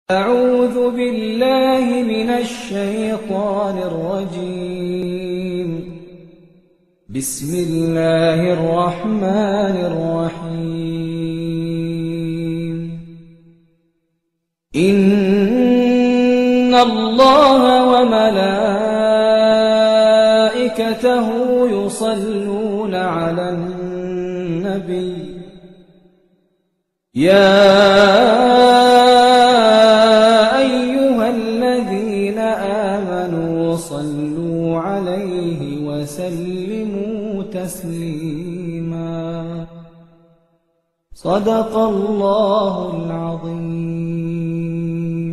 أعوذ بالله من الشيطان الرجيم. بسم الله الرحمن الرحيم. إن الله وملائكته يصلون على النبي يا أيها الذين آمنوا صلوا عليه وسلموا تسليما. صدق الله العظيم.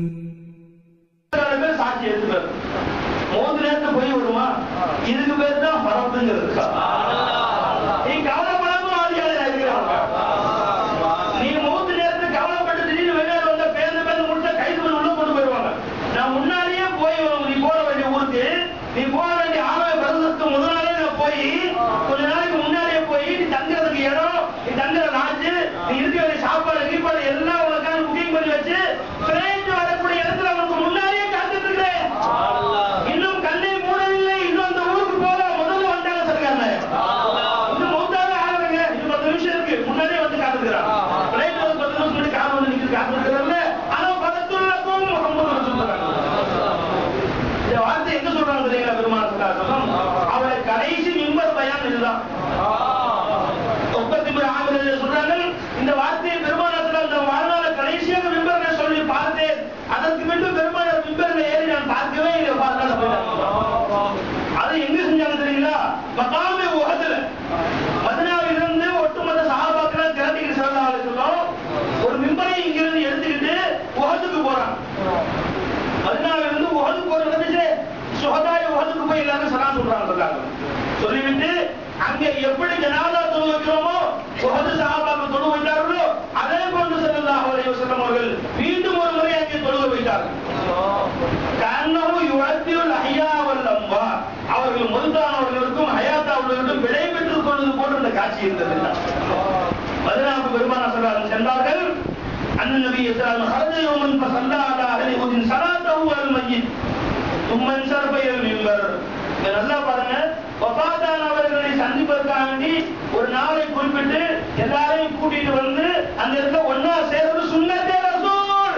சொல்லிவிட்டு அங்கே எப்படி ஜனாதா தொழுகிறோமோ உஹது சஹாபாக்கள் தொழு வைத்தார்களோ அதே போன்று ஸல்லல்லாஹு அலைஹி வஸல்லம் அவர்கள் மீண்டும் ஒரு முறை அங்கே தொழு வைத்தார்கள். கன்னஹு யுஅத்தியுல் அஹ்யா வல் அம்வா, அவர்கள் மௌத்தானவர்களுக்கும் ஹயாத்தானவர்களுக்கும் விடை பெற்றுக் கொண்டது போன்ற அந்த காட்சி இருந்தது. மதீனாவுக்கு பெருமானார் ஸல்லல்லாஹு அலைஹி சென்றார்கள். அன்னநபி ஸல்லல்லாஹு அலைஹி ஹரஜ யௌமன் ஃபஸல்லா அலா அஹ்லி உதின் ஸலாத்தஹு அல் மய்யித் தும்மன் ஸர்பயல் மிம்பர். நல்லா பாருங்க, வஃபாத்தானவர்களை சந்திப்பதற்காக வேண்டி ஒரு நாளை குறிப்பிட்டு எல்லாரையும் கூட்டிட்டு வந்து அந்த இடத்துல ஒன்னா சேர்ந்து சுன்னத்தே ரசூல்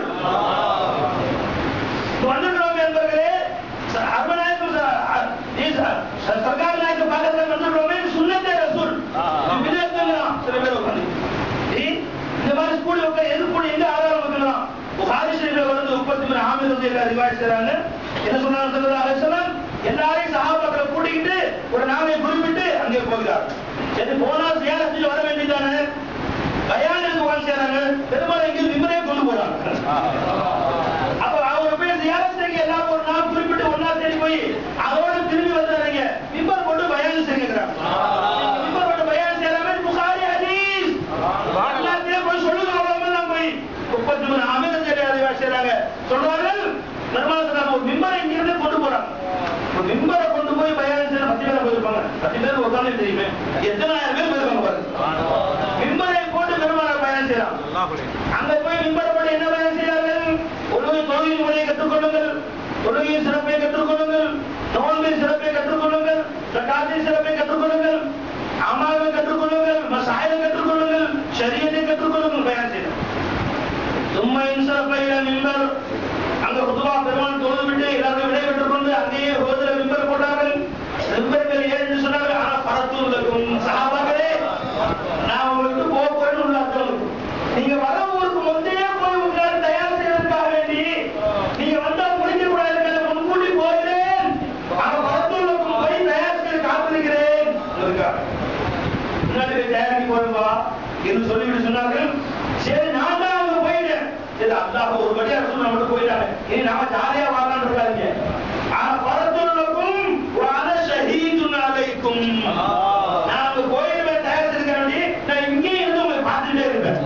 வந்துடுறோம் என்பர்களே. அர்மநாயகம் சர்க்கார் நாயக்க பக்கத்தில் வந்துடுறோமே சுன்னத்தே ரசூல் சில பேர் உட்காந்து இந்த மாதிரி ஸ்கூல் உட்காந்து எது கூட எங்க ஆதாரம் வைக்கலாம். புகாரி ஷரீஃப்ல வந்து 33 ஆமீர் ரலியல்லாஹு ரிவாயத் செய்றாங்க. என்ன சொன்னாங்க ஸல்லல்லாஹு அலைஹி வஸல்லம், எல்லாரையும் சஹாபாக்களை கூட்டிக்கிட்டு ஒரு நாளை குறிப்பிட்டு அங்கே போகிறார். சரி, போனா ஜியாரத் செஞ்சு வர வேண்டியதானே, பயானுக்கு வந்து சேராங்க, பெருமாள் எங்கே மிம்பரே கொண்டு போறாங்க. அப்ப அவங்க போய் ஜியாரத் செய்ய எல்லாரும் ஒரு நாள் குறிப்பிட்டு ஒன்னா தேடி போய் அதோட திரும்பி வந்தாங்க, மிம்பர் கொண்டு பயான் செய்கிறாங்க. மிம்பர் கொண்டு பயான் செய்யறாங்க, புகாரி ஹதீஸ் எல்லாத்தையும் போய் சொல்லுங்க. அவ்வளவுதான் போய் 33 ஆமீர் ரலியல்லாஹு செய்றாங்க. சொல்றார்கள் பெருமாள் ஒரு மிம்பரை இங்கிருந்து கொண்டு போறாங்க. ஒரு மிம்பரை கொண்டு போய் பயான் செய்ய 10 பேர் போயிருப்பாங்க. 10 பேர் உட்கார்ந்து தெரியுமே எத்தனை ஆயிரம் பேர் போயிருப்பாங்க பாருங்க. மிம்பரை போட்டு பெருமாள் பயான் செய்யறாங்க. அங்க போய் மிம்பரை போட்டு என்ன பயான் செய்யறார்கள்? தொழுகை முறையை கற்றுக்கொள்ளுங்கள், தொழுகையின் சிறப்பை கற்றுக்கொள்ளுங்கள், நோன்பின் சிறப்பை கற்றுக்கொள்ளுங்கள், ஜகாத்தின் சிறப்பை கற்றுக்கொள்ளுங்கள், அமாவை கற்றுக்கொள்ளுங்கள், மசாயிலை கற்றுக்கொள்ளுங்கள், ஷரியத்தை கற்றுக்கொள்ளுங்கள் பயான் செய்யறாங்க. சும்மா இன்சரப்பையில மிம்பர் அங்க பொதுவா பெருமாள் தொழுது விட்டு எல்லாரும் விடை பெற்றுக் கொண்டு அங்கேயே ரோதுல மிம்பர் போட்டார்கள். மிம்பர்கள் ஏன்னு சொன்னார்கள். ஆனா பரத்துள்ளக்கும் சஹாபாக்களே, நான் உங்களுக்கு போக போறேன்னு உள்ள அர்த்தம். நீங்க வர ஊருக்கு முந்தையே போய் உங்களால் தயார் செய்வதற்காக வேண்டி நீங்க வந்தா முடிக்க கூடாது, முன்கூட்டி போகிறேன். ஆனா பரத்துள்ளக்கும் போய் தயார் செய்ய காத்திருக்கிறேன். முன்னாடி தயாரிக்க போறேன்பா என்று சொல்லிவிட்டு சொன்னார்கள். சரி, நான் தான் அவங்க போயிட்டேன். அல்லாஹ் ஒரு படியா ரசூல் நம்மளுக்கு போயிட்டாங்க, இனி நாம ஜாலியா வாழலாம்னு இருக்காதீங்க. ஆனா பரத்துள்ளக்கும் வஅன ஷஹீதுன் அலைக்கும், நான் போயிடுவேன் தயார் செய்ய வேண்டி. நான் இங்கே இருந்து உங்களை பார்த்துட்டே இருப்பேன்.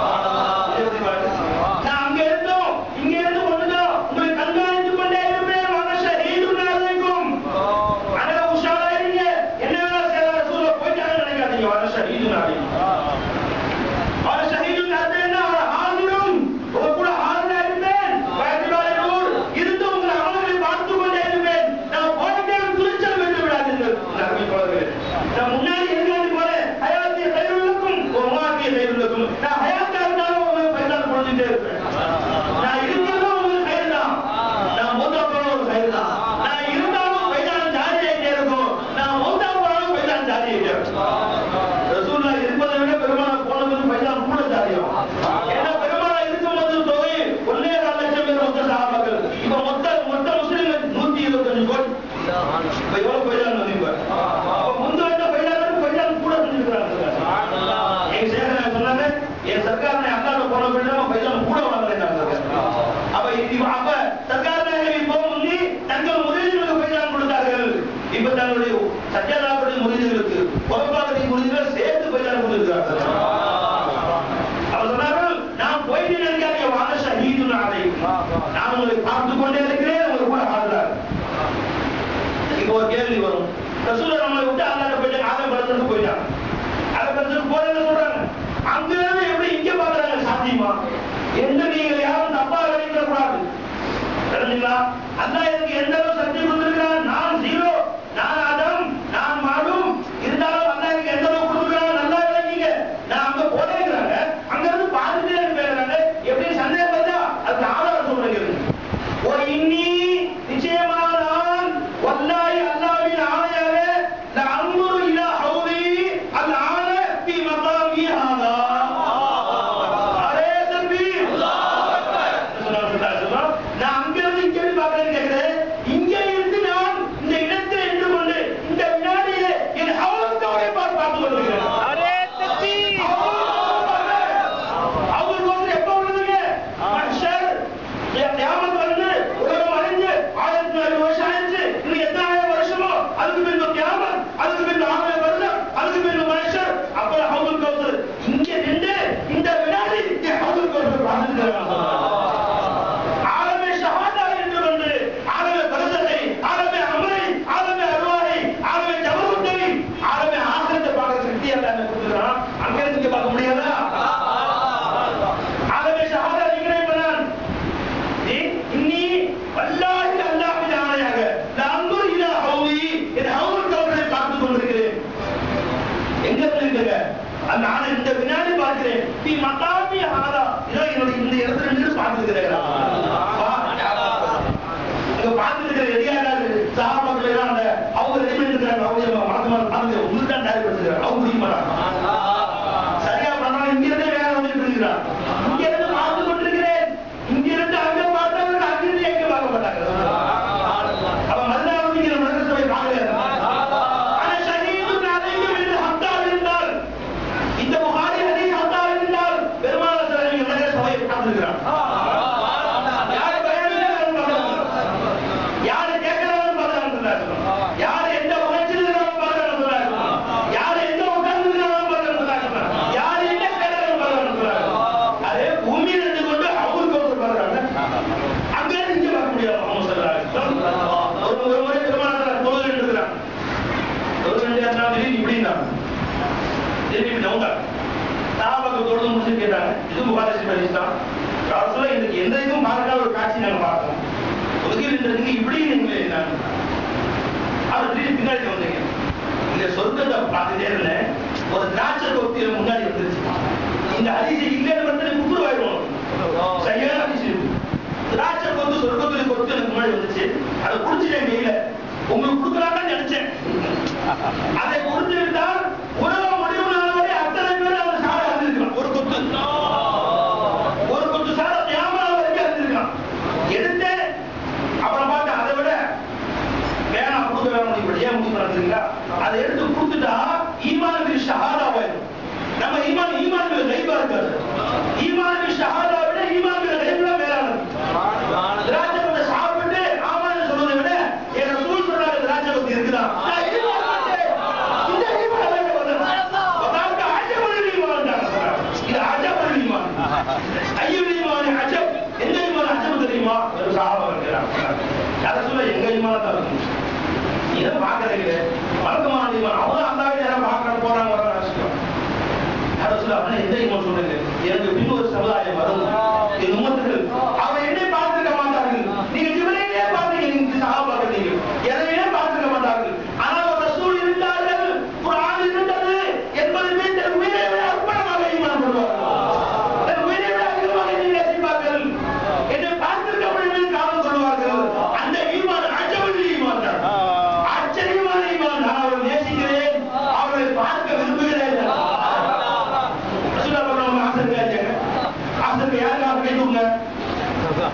நான் அங்க இருந்தோம் இங்க இருந்து ஒண்ணுதான் உங்களை கண்காணித்துக் கொண்டே இருப்பேன். வஅன ஷஹீதுன் அலைக்கும், அதனால உஷாரா இருங்க. என்ன வேணா செய்யலாம், ரசூல் போயிட்டாங்கன்னு நினைக்காதீங்க. வஅன ஷஹீதுன் அலைக்கும், வஅன ஷஹீதுன் அலைக்கும், உங்க கூட ஆறுதல் இருப்பேன். செஞ்சுட்டே இருப்பேன். நான் இருக்கிறதும் உங்களுக்கு கயிறு தான், நான் மூத்தா போன ஒரு கயிறு தான். நான் இருந்தாலும் பைதான் ஜாதி ஆகிட்டே இருக்கும், நான் மூத்தா போனாலும் பைதான் ஜாதி ஆகிட்டே இருக்கும். ரசூலுல்லாஹ் இருப்பதை விட பெருமாள் போனது பைதான் கூட ஜாதியும். ஏன்னா பெருமாள் இருக்கும்போது தொகை 1.25 லட்சம் பேர் மொத்த சஹாபாக்கள். இப்ப மொத்த முஸ்லிம்கள் 125 கோடி. இப்ப எவ்வளவு பைதான் வந்து இப்ப முந்து வந்த பைதான் கூட செஞ்சிருக்கிறாங்க. எங்க சேகரன் சொன்னாங்க, என் சர்க்காரனை அல்லாத போன பின்னாம பைதான் கூட வளர்ந்தாங்க. அப்ப சர்க்காரனை இப்போ முந்தி தங்கள் முறியீடுகளுக்கு பைதான் கொடுத்தார்கள். இப்ப தங்களுடைய சத்யாதாவுடைய முறியீடுகளுக்கு பொறுப்பாக முறியீடுகள் சேர்த்து பைதான் கொடுத்திருக்கிறார்கள். அவர் சொன்னார்கள், நான் போயிட்டு நினைக்காதீங்க, வாங்க ஷஹீது நாளை நான் உங்களை பார்த்து கொண்டே இருக்கிறேன், உங்களுக்கு கூட ஆடுறாரு. இப்போ ஒரு கேள்வி வரும், ரசூலுல்லாஹ் நம்மளை விட்டு அல்லாஹ் போயிட்டு ஆதம் படத்துக்கு போயிட்டாங்க. ஆதம் படத்துக்கு போறேன்னு சொல்றாங்க, அங்க எப்படி இங்க பாக்குறாங்க? சாத்தியமா? எந்த நீங்கள் யாரும் தப்பா விளைவிக்க கூடாது. தெரிஞ்சுங்களா? அல்லாஹ் எனக்கு எந்த அளவு சக்தி கொடுத்திருக்கிறான்? நான் 0, நான் ஆதம், நான் மாடும். இருந்தாலும் அல்லாஹ் எனக்கு எந்த அளவு கொடுத்திருக்கிறான் நல்லா விளைவிங்க. நான் அங்க போறேங்கிறாங்க, அங்க இருந்து பார்த்துட்டே இருக்கிறாங்க. எப்படி சந்தேகம் வந்தா அதுக்கு ஆதாரம் சொல்றேன். ஒரு இன்னி நிச்சயமாக நான் வல்லாஹி அல்லாஹ்வின் ஆணையாக லஅன்துரு இலா ஹௌலி அல்ஆன ஃபீ மகாமி ஹாதா. அரே தக்பீர், அல்லாஹ் அக்பர். நான் அங்க இருந்து இங்க பார்க்கறேன்னு கேக்குறேன். இங்க இருந்து நான் இந்த இடத்தில் நின்று கொண்டு இந்த வினாடியிலே என் ஹவுலுக்கவரை பார்த்து கொண்டிருக்கிறேன். அரே தக்பீர், ஹவுலுக்கு எப்போ வருதுங்க? மஹ்ஷர் கியாமத் வந்து உலகம் அழிஞ்சு 1400 வருஷம் ஆயிடுச்சு. இன்னும் எத்தனை வருஷமோ அதுக்கு பின்பு கியாமத், அதுக்கு பின்பு 1000 வருஷம், அதுக்கு பின்பு மஹ்ஷர். அப்ப ஹவுலுல் கௌசர் இங்க நின்று இந்த வினாடி ஹவுலுல் கௌசர் பார்த்துக்கிறாங்க. ஆலமே ஷஹாதா என்று கொண்டு ஆலமே பரசத்தை, ஆலமே அமரை, ஆலமே அருவாயை, ஆலமே ஜபருத்தை, ஆலமே ஆகிரத்தை பார்க்க சக்தி அல்லாஹ் கொடுத்திருக்கான். அங்க இருந்து பார்க்க முடியாதா? ஆலமே ஷஹாதா நிக்கிறேன் நான். இன்னி வல்லாஹி அல்லாஹ்வின் ஆணையாக லஅன்துரு இலா ஹௌலி, என் ஹவுலுல் கௌசரை பார்த்துக் கொண்டிருக்கிறேன். எங்க இருக்கீங்க? அந்த ஆணை இந்த வினாடி பார்க்கிறேன். ஃபீ மகாமி ஹாதா, இதோ என்னோட இந்த இடத்துல நின்று பார்த்துக்கிறேன். இங்க பார்த்துக்கிற எரியாடாது சஹாபாக்கள் எல்லாம் அந்த அவங்க ரெடி பண்ணிருக்காங்க. அவங்க மறக்காம பாருங்க, உங்களுக்கு தான் டைப் பண்ணிருக்காங்க. அவங்க முடிக்க மாட்டாங்க. சரியா பண்ணாலும் இங்க இருந்தே வேலை வந்துட்டு இருக்கிறான். இங்க இருந்து பார்த்து கொண்டிருக்கிறேன். இங்க இருந்து அங்க பார்த்தவங்க அங்கிருந்து எங்க பார்க்க மாட்டாங்க. அப்ப மதுராவதிங்கிற மதரசபை பார்க்கல. ஆனா ஷஹீது அலைஹிம் என்று ஹத்தால் இருந்தால், இந்த புகாரி ஹதீஸ் ஹத்தால் இருந்தால் பெருமாள் சல்லல்லாஹு அலைஹி சபையை உட்கார்ந்திருக்கிறான். யார் பயணிக்கிறார்கள் பார்க்கணும், யார் கேட்கிறார்கள் பார்க்கணும், யார் எந்த உணர்ச்சியிலும் பார்க்கணும், யார் எந்த உட்கார்ந்திருக்கிறார்கள் பார்க்கணும், யார் என்ன கேட்கிறார்கள் பார்க்கணும். அதே பூமியில் இருந்து கொண்டு ஹவுலுல் கௌசர் பார்க்கறாங்க. அங்க இருந்து பார்க்க முடியாது. முஹம்மது ஸல்லல்லாஹு அலைஹி வஸல்லம் ஒரு முறை பெருமாள் தொழுது இருக்கிறாங்க. தொழுது இருந்தாங்க, இப்படின்னா திரும்பி டவுன் சஹாபாக்கள் தொழுது முடிச்சு கேட்டாங்க, இது புகாரி ஹதீஸ் தான். ரசூலுல்லாஹ் இதுக்கு எந்த இதுவும் பார்க்காத ஒரு காட்சி நாங்க பார்த்தோம். தொழுகையில் இருந்ததுக்கு இப்படி நீங்களே என்ன? அவர் திரும்பி பின்னாடி வந்தீங்க. இந்த சொர்க்கத்தை பார்த்துட்டே இருந்தேன், ஒரு திராட்சை தொட்டியில முன்னாடி வந்துருச்சு. இந்த ஹதீஸ் இல்லைன்னு வந்து குப்புருவாயிடும். சரியான ஹதீஸ். திராட்சை கொண்டு சொர்க்கத்துல கொத்து எனக்கு முன்னாடி வந்துச்சு. அதை குடிச்சிட்டேன் கையில. உங்களுக்கு கொடுக்கலாம்னு நினைச்சேன். அதை கொடுத்து விட்டால் உலக முடிவு நாள் வரை அத்தனை பேர் அவர் சார அறிந்திருக்கலாம். ஒரு கொத்து சார தியாமலா வரைக்கும் அறிந்திருக்கலாம். எடுத்தேன். அப்புறம் பார்த்து அதை விட வேணாம், கொடுக்க வேணாம், இப்படி ஏன் முடிவு நடத்துறீங்களா? அதை எடுத்து கொடுத்துட்டா ஈமானுக்கு ஷஹாதா ஆயிடும். நம்ம ஈமானுக்கு கைபா இருக்காது. ஈமானுக்கு ஷஹாதா விட ஈமானுக்கு கைபா மேலானது. திராட்சை கொண்டு சாப்பிட்டு ஆமான்னு சொல்றதை விட என் ரசூல் சொல்றாங்க திராட்சை கொண்டு இருக்குதா? எங்க ஈமான் தான் இருக்கு. இதை பாக்குறீங்க வழக்கமான ஈமான். அவங்க அல்லாஹ்வை நேரம் பார்க்க போறாங்க எந்த ஈமான் சொல்றீங்க? எனக்கு பின் ஒரு சமுதாயம் வரும், என் உம்மத்துகள் அவன் என்னை பார்த்திருக்க மாட்டார்கள். நீங்க ஜிப்ரீலையே பார்த்தீங்க, நீங்க சஹாபாக்கள் நீங்க எதையே பார்த்திருக்க மாட்டார்கள். ஆனால் ஒரு ரசூல் இருந்தார்கள், குர்ஆன் இருந்தது என்பதை மீது உயிரை விட அர்ப்பணமாக ஈமான் கொள்வார்கள். உயிரை விட அதிகமாக நீங்கள்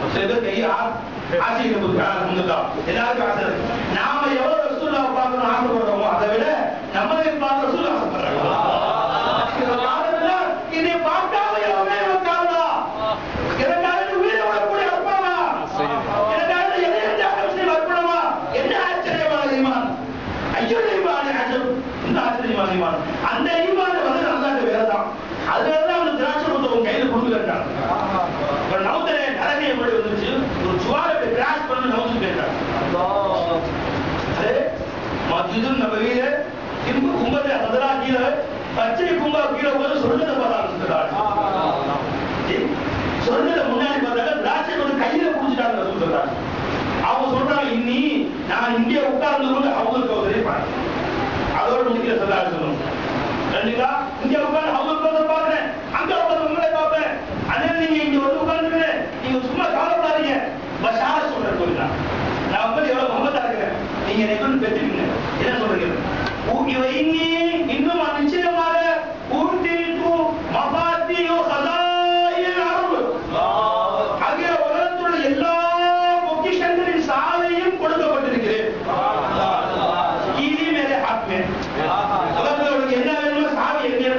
சில பேர் கையை ஆசைக்கு எல்லாருக்கும் ஆசை இருக்கு. நாம எவ்வளவு ரசூலுல்லாஹ் பார்க்கணும் ஆசைப்படுறோமோ அதை விட நம்மளை பார்க்க ரசூலுல்லாஹ் ஆசைப்படுறாங்க. இதை பார்க்காம எவமே இருக்காங்களா? எனக்காக உயிரை விடக்கூடிய அர்ப்பணமா? எனக்காக எதையும் தியாகம் செய்ய அர்ப்பணமா? என்ன ஆச்சரியமான ஈமான்! ஐயோ ஈமான் அஜப்! இந்த ஆச்சரியமான ஈமான்! அந்த ஈமான் வந்து அல்லாஹ்வுடைய வேலைதான். அதனாலதான் அவனுக்கு திராட்சை புத்தகம் கையில கொடுக்கலன்றாங்க. ஒரு நவுதரே நரகை எப்படி வந்துச்சு, ஒரு ஜுவாலை கிராஸ் பண்ணி நவுந்து போயிட்டாங்க. மஸ்ஜிது நபவியில திரும்ப கும்பத்தை ஹதரா கீழே பச்சை கும்பா கீழே போது சொர்க்கத்தை பார்த்தாங்க. சொர்க்கத்தை முன்னாடி பார்த்தாங்க, திராட்சை வந்து கையில புடிச்சிட்டாங்க சொல்றாங்க. அவங்க சொல்றாங்க, இன்னி நான் இங்கே உட்கார்ந்து கொண்டு அவங்களுக்கு உதவி பாருங்க. அதோட முடிக்கிற சொல்லாரு சொல்லணும். கண்டிப்பா இங்க உட்கார்ந்து அவங்களுக்கு பாக்குறேன், அங்க உட்கார்ந்து உங்களை பார்ப்பேன். அதே நீங்க இங்க வந்து உட்கார்ந்து நீங்க சும்மா கவலைப்படாதீங்க. பஷார சொல்றேன் சொல்லுங்க, நான் வந்து எவ்வளவு மமதா இருக்கிறேன், நீங்க எனக்கு பெற்றுக்கீங்க. என்ன சொல்றீங்க? இன்னும் நிச்சயமாக ஆகிய உலகத்துள்ள எல்லா பொக்கிஷங்களின் சாலையும் கொடுக்கப்பட்டிருக்கிறேன். மேலே ஆத்மே உலகத்தில் என்ன வேணுமோ சாவி எங்க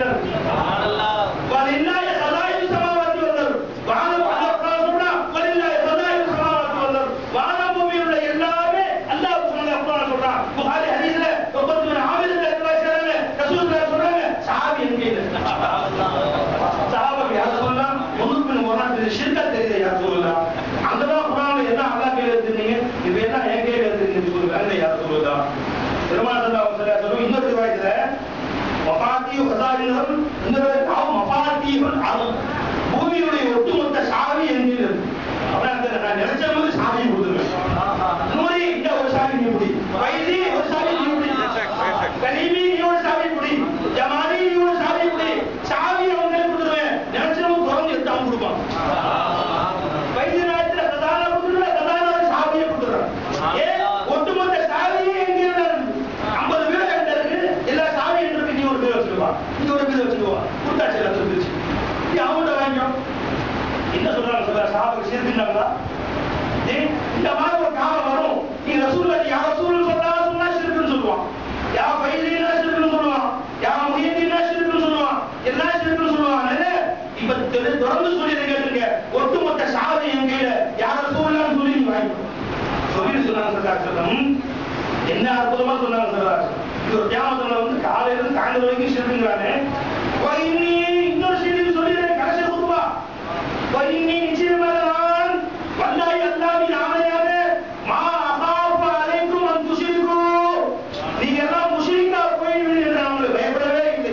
பூமியுடைய ஒட்டுமொத்த சாவி என்கிறது. நான் நினைச்ச போது சாவி கொடுத்துருவேன். நூறி இந்த ஒரு சாவி நீ முடி, வைதி ஒரு சாவி நீ முடி, கனிமி நீ ஒரு சாவி முடி, ஜமானி நீ ஒரு சாவி முடி. சாவி அவங்களே கொடுத்துருவேன். நினைச்சவங்க தொடர்ந்து எடுத்து கொடுப்பான். வைத்திய நாயத்துல பிரதான கொடுத்துருவேன், பிரதான ஒரு சாவியை கொடுத்துருவேன். ஏன் ஒட்டுமொத்த சாவியே எங்க 50 பேர் என்கிட்ட இருக்கு, எல்லா சாவி இருக்கு. நீ ஒரு பேர் வச்சுக்குவான், நீ ஒரு பேர் வச்சுக்குவான். கொடுத்தாச்சு எல்லாம் இருந்துச்சு. அவங்கள்ட்ட வாங்கிக்கோ. என்ன சொல்றாங்க சொல்ற சாவுக்கு சேர்த்துட்டாங்களா? இந்த மாதிரி ஒரு காலம் வரும். நீ ரசூலுல்லாஹ் யா ரசூல் சொன்னா ஷிர்க்குன்னு சொல்லுவான், யா ஃபைலினா ஷிர்க்குன்னு சொல்லுவான், யா முஹிதீனா ஷிர்க்குன்னு சொல்லுவான், எல்லா ஷிர்க்குன்னு சொல்லுவான். இப்ப தொடர்ந்து சொல்லி கேட்டுங்க, ஒட்டுமொத்த சாவி என் கையில யா ரசூலுல்லாஹ் சொல்லி நீ வாங்கிக்கோ. சொல்லி சொன்னாங்க சொல்றாங்க. என்ன அற்புதமா சொன்னாங்க சொல்றாங்க. இது ஒரு கியாமத்துல வந்து காலையில இருந்து சாயந்தரம் வரைக்கும் ஷிர்க்குங்கறானே. இன்னொரு செய்தி சொல்லிடுறேன், கடைசி குத்துபா. நிச்சயமாக நான் வல்லாஹி அல்லாஹ்வின் ஆணையாக மா அகாஃப அலைக்கும் அன் துஷ்ரிகு, நீங்க எல்லாம் முஷ்ரிக்கா போய்விடுவீங்க என்று நான் உங்களுக்கு பயப்படவே இல்லை.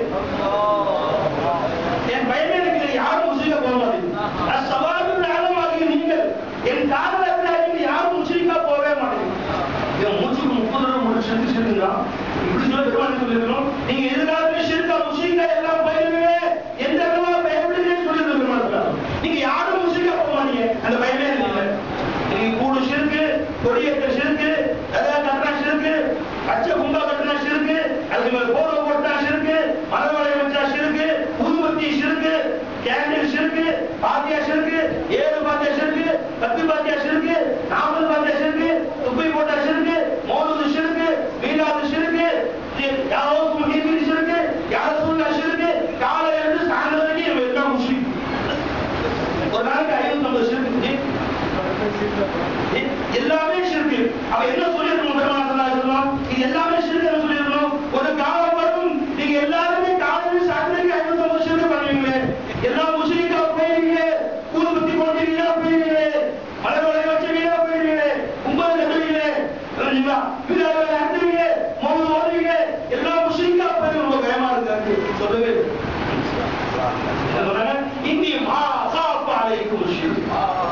என் பயமே இல்லை, யாரும் முஷ்ரிக்கா போக மாட்டீங்க. அஸ்ஸவாபுல் ஆலமாகிய நீங்கள் என் காரணத்தில் அறிந்து யாரும் முஷ்ரிக்கா போகவே மாட்டீங்க. இவன் மூச்சுக்கு 30 தடவை முடிச்சு சொல்லுங்க. இப்படி சொல்ல பெருமாள் சொல்லிருக்கணும், நீங்க எதிர்காலத்தில் ஷிர்கா முஷ்ரிக்கா எல்லாம் போயிடுவீங்க, எந்த பயப்படுங்கன்னு சொல்லிருக்க பெருமாள். நீங்க யாரும் முஷ்ரிக்கா போக மாட்டீங்க, அந்த பயமே இல்லை. நீங்க கூடு ஷிர்கு, கொடியேற்ற ஷிர்கு, அதாவது கட்டினா ஷிர்கு, பச்சை கும்பா கட்டினா ஷிர்கு, அதுக்கு மேல போர்வை போட்டா ஷிர்கு, மரவளை வச்சா ஷிர்கு, ஊதுபத்தி ஷிர்கு, கேண்டில் ஷிர்கு, பாத்தியா ஷிர்கு, 7 பாத்தியா ஷிர்கு, 10 பாத்தியா ஷிர்கு, 40 பாத்தியா ஷிர்கு, துப்பை போட்டா ஷிர்கு, மௌலூது ஷிர்கு, மீலாது ஷிர்கு, யாரோக்கு முஹீதீன் ஷிர்கு, யாரசூல்லா ஷிர்கு, காலையில இருந்து சாயந்தரம் வரைக்கும் நம்ம எல்லாம் முஷ்ரிக். ஒரு நாளைக்கு 550 ஷிர்கு, எல்லாமே ஷிர்கு. அவ என்ன சொல்லிருக்கணும் பெருமாள் ஸல்லல்லாஹு அலைஹி வஸல்லம், இது எல்லாமே ஷிர்கு சொல்லிருக்கணும். ஒரு காலம் வரும் நீங்க எல்லாருமே காலையில சாயந்தரம் 550 ஷிர்கு பண்ணுவீங்களே, எல்லாம் முஷ்ரிக்கா போயிருவீங்க, ஊதுபத்தி போட்டு வீணா போயிருவீங்களே, மலர்வளை வச்சு வீணா போயிருவீங்களே, கும்பல் கட்டுவீங்களே, வீடாவில் அறுத்துவீங்க, மௌது ஓடுவீங்க, எல்லாம் முஷ்ரிக்கா போய் ரொம்ப பயமா இருக்கு சொல்லவே. இந்தி மா அகாஃப அலைக்கும் ஷிர்க்,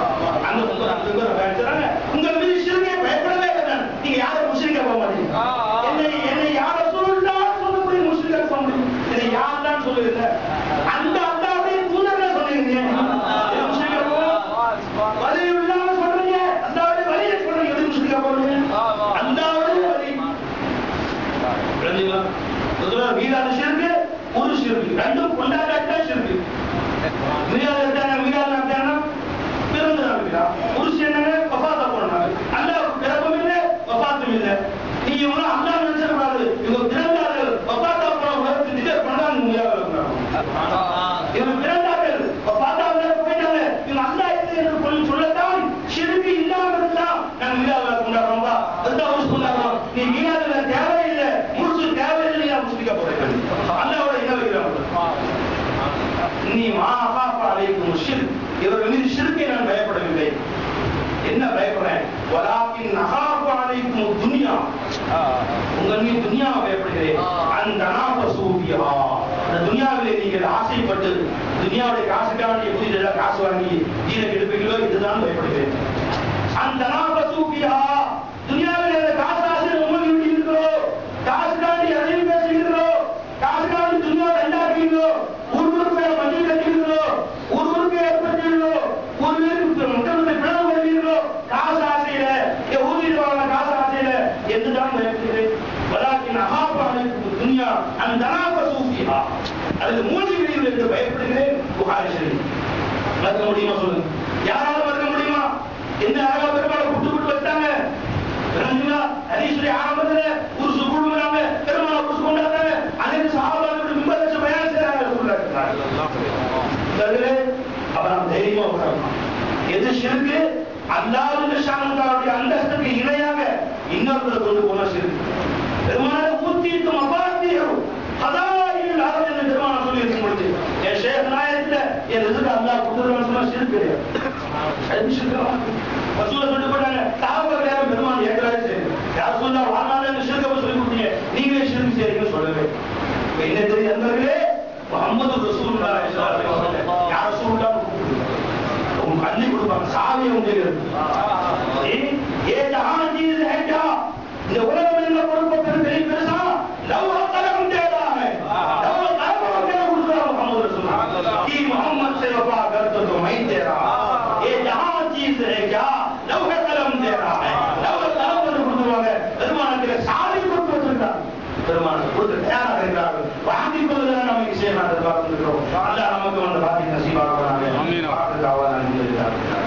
உங்க மீது ஷிர்கை பயப்படவே இல்லை. நீங்க யாரும் முஷ்ரிக்கா போக மாட்டீங்க. என்னை யார சொல்லுடா சொல்ல முடியும், முஷ்ரிக்கா போக முடியும். இதை யார் தான் சொல்லுங்க, அந்த அல்லாஹ்வை தூதரே சொல்லுங்க. முஷ்ரிக்கா போக வலி இல்லாம சொல்றீங்க, அல்லாஹ்வை வலியை சொல்றீங்க. எது முஷ்ரிக்கா போறீங்க? அல்லாஹ்வை வலி பிரதிவா முதல்ல வீடான ஷிர்க், ஒரு ஷிர்க், ரெண்டும் கொண்டாடாட்டா ஷிர்க். வீடான வீடான பிறந்த நாள் வீடா, ஒரு விஷயம் என்னங்க வஃபாத்தா போனாங்க அல்லாஹ்வுக்கு பிறப்பும் இல்லை வஃபாத்தும் இல்லை நீ இவங்க அல்லாஹ் நினைச்சிடக்கூடாது இவங்க பிறந்தார்கள் வஃபாத்தா போன உலகத்துக்கு டிக்கெட் பண்ணாங்க இவங்க பிறந்தார்கள் வஃபாத்தா போயிட்டாங்க இவங்க அல்லாஹ் என்று சொல்லத்தான் ஷிர்க் இல்லாம இருந்தா நாங்க மீலாதுல கொண்டாடுறோம் அதுதான் கொண்டாடுறோம் நீ மீலாதுல தேவையில்லை முழுசு தேவையில்லை முஸ்லிக்க போறேன் அல்லாஹ்வோட இணை வைக்கிறாங்க நீ மாஹாஃபா அலைக்கும் ஷிர்க் இவர்கள் மீது ஷிர்க்கை நான் பயப்படவில்லை என்ன பயப்படுறேன் வலாக்கின் நஹாஃபு அலைக்கும் துன்யா உங்கள் மீது துன்யாவை பயப்படுகிறேன் அந்த நாஃபசூபியா அந்த துன்யாவிலே நீங்கள் ஆசைப்பட்டு துன்யாவுடைய காசுக்காண்டி புதிதெல்லாம் காசு வாங்கி தீன கெடுப்பீங்களோ இதுதான் பயப்படுகிறேன் அந்த நாஃபசூபியா துன்யாவிலே காசு ஆசை உங்களுக்கு இருக்கிறோம் காசுக்காண்டி அதையும் பேசுகிறோம் காசுக்காண்டி துன்யாவை ரெண்டாக்குறீங்களோ ஊருக்கு மஞ்சள் கட்டிக்கிறோ ஊருக்கு ஏற்படுத்தீங்களோ ஊருக்கு மக்களுடைய பிளவு வருவீங்களோ காசு ஆசையில ஊதிடுவாங்க காசு ஆசையில என்றுதான் பயப்படுகிறேன் வலாக்கின் அகாபானுக்கு துன்யா அந்த நாஃபசூபியா அல்லது மூலிகைகள் என்று பயப்படுகிறேன் புகாரி ஷரீஃப் மறக்க முடியுமா சொல்லுங்க யாராவது மறக்க முடியுமா என்ன அழகா பெருமாளை கூட்டு வச்சாங்க ஹதீஸுடைய ஆரம்பத்துல ஒரு சுகுடுறாங்க பெருமாளை புடிச்சு கொண்டாடுறாங்க அனைத்து சஹாபாக்களுடைய மிம்பர் வச்சு பயான் செய்றாங்க சொல்றாங்க அப்ப நாம் தைரியமா உட்காரணும் எது ஷிர்க் அல்லாஹ்வுடைய ஷானுடைய அந்தஸ்துக்கு இணையாக இன்னொருத்தரை கொண்டு போன ஷிர்க் பெருமாளை ஊத்திட்டு மபாத்தியும் ஹதாயில் அரபு என்று பெருமாளை சொல்லி இருக்கும் பொழுது என் ஷேக் நாயகத்துல என் ரிஸ்க் அல்லாஹ் கொடுத்துருவான்னு சொன்னா ஷிர்க் கிடையாது அது ஷிர்க் ரசூலை சொல்லிட்டு போட்டாங்க சாஹாபாக்கள் யாரும் பெருமாள் ஏற்கனவே சரி யார் சொன்னா வாழ்நாள் என்று ஷிர்க்கை சொல்லி கொடுத்தீங்க நீங்களே ஷிர்க் செய்றீங்கன்னு சொல்லவே இப்ப என்ன தெரியும் நண்பர்களே முஹம்மது ரசூலுல்லாஹி ஸல்லல்லாஹு அலைஹி வஸல்லம் யா ரசூலுல்லாஹ் உங்க அள்ளி கொடுப்பாங்க சாவியை உங்களுக்கு ஏ ஜஹான் சீஸ் है क्या இந்த உலகம் என்ன பொறுப்பு பெரிய பெருசா லவ் கலம் தேடா है லவ் கலம் தேட கொடுத்தா முஹம்மது ரசூலுல்லாஹ் की मोहम्मद से वफा कर तो मैं तेरा ये जहां चीज है क्या लव कलम दे रहा है लव कलम கொடுத்துவாங்க பெருமானுக்கு சாவி கொடுத்து வச்சிருக்காங்க பெருமானுக்கு கொடுத்து தயாரா இருக்கிறார்கள் வாங்கி கொள்வதற்கு நமக்கு செய்யலாம் எதிர்பார்க்கிறோம் அல்லாஹ் நமக்கு வந்து பாக்கி நசீபாக்குவாங்க ஆமீன் ஆவான அல்ஹம்துலில்லாஹ்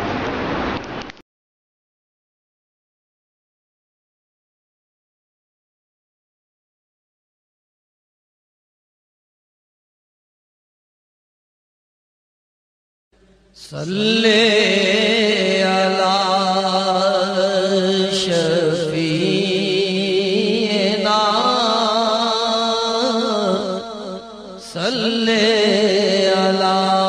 सल्ले अला शफीना सल्ले अला